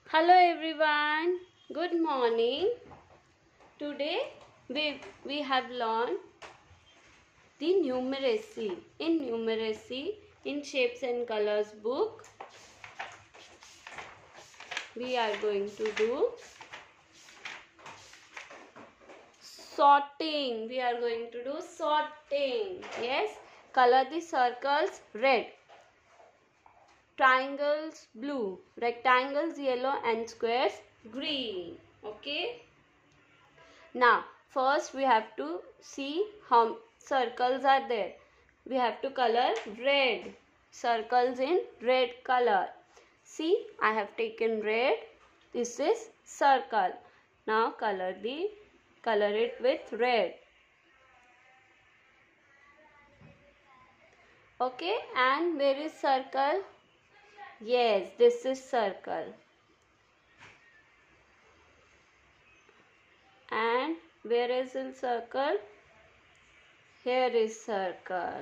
Hello everyone, good morning. Today we have learned the numeracy. In shapes and colors book, we are going to do sorting. Yes, color the circles red, triangles blue, rectangles yellow and squares green. Okay. Now first we have to see how circles are there. We have to color red. Circles in red color. See, I have taken red. This is circle. Now color it with red. Okay, and where is circle? Yes, this is circle. And where is the circle? Here is circle.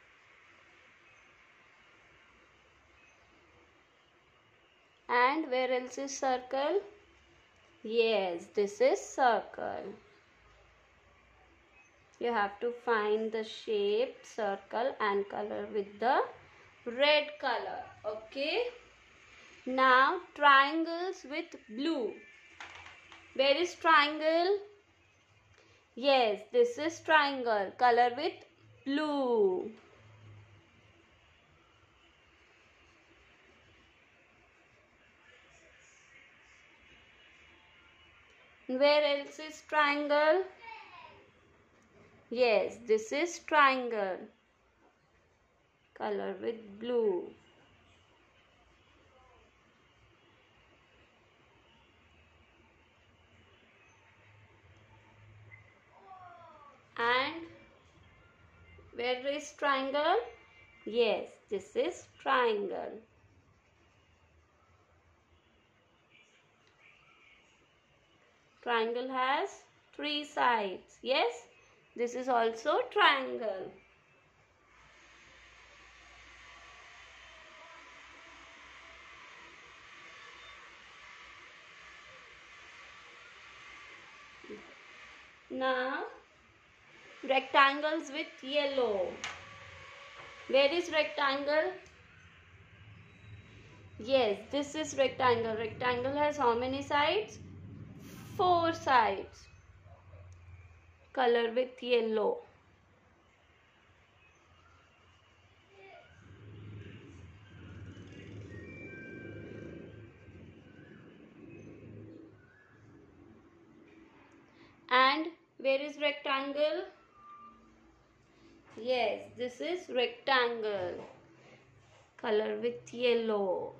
And where else is circle? Yes, this is circle. You have to find the shape circle and color with the red color. Okay. Now triangles with blue. Where is triangle? Yes, this is triangle. Color with blue. Where else is triangle? Yes, this is triangle. Color with blue. And where is triangle? Yes, this is triangle. Triangle has 3 sides. Yes, this is also triangle. Now rectangles with yellow. Where is rectangle? Yes, this is rectangle. Rectangle has how many sides? 4 sides. Color with yellow. And where is rectangle? Yes, this is rectangle. Color with yellow.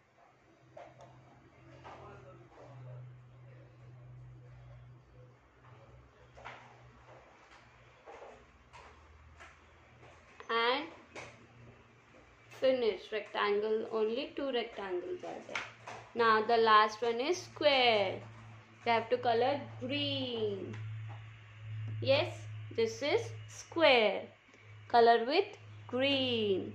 And finish. Rectangle, only 2 rectangles are there. Now the last one is square. We have to color green. Yes, this is square. Color with green.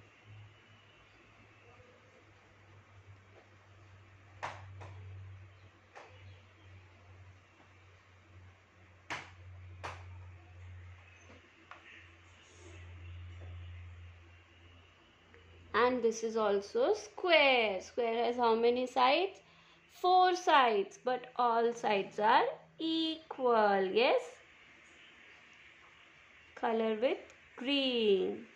And this is also square. Square has how many sides? 4 sides, but all sides are equal. Yes. Color with green.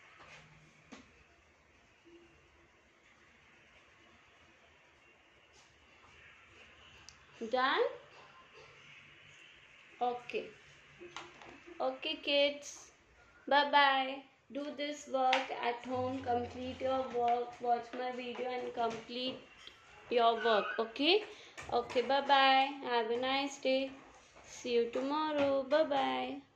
Done? Okay. Okay, kids. Bye-bye. Do this work at home. Complete your work. Watch my video and complete your work. Okay? Okay, bye-bye. Have a nice day. See you tomorrow. Bye-bye.